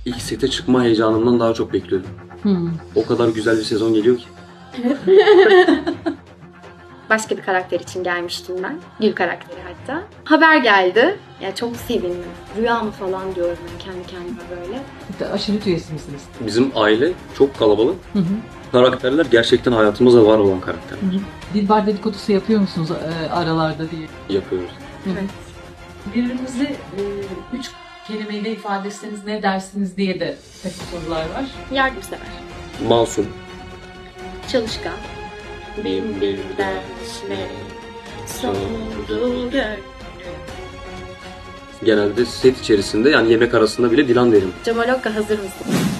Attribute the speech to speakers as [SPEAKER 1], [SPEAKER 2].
[SPEAKER 1] ilk sete çıkma heyecanımdan daha çok bekliyordum. O kadar güzel bir sezon geliyor ki.
[SPEAKER 2] Başka bir karakter için gelmiştim ben. Gül karakteri hatta. Haber geldi. Ya çok sevindim. Rüya mı falan diyorum ben kendi kendime böyle.
[SPEAKER 3] Aşiret üyesi misiniz?
[SPEAKER 1] Bizim aile çok kalabalık. Karakterler gerçekten hayatımızda var olan karakterler.
[SPEAKER 3] Dilber dedikodusu yapıyor musunuz aralarda diye?
[SPEAKER 1] Yapıyoruz.
[SPEAKER 2] Evet.
[SPEAKER 3] Birbirinizi 3 kelimeyle ifade etseniz ne dersiniz diye de pek sorular var.
[SPEAKER 2] Yardımsever.
[SPEAKER 1] Masum.
[SPEAKER 2] Çalışkan. Bin bir dersle soldu gönlüm.
[SPEAKER 1] Genelde set içerisinde yani yemek arasında bile Dilan derim.
[SPEAKER 2] Cemal Okka hazır mısın?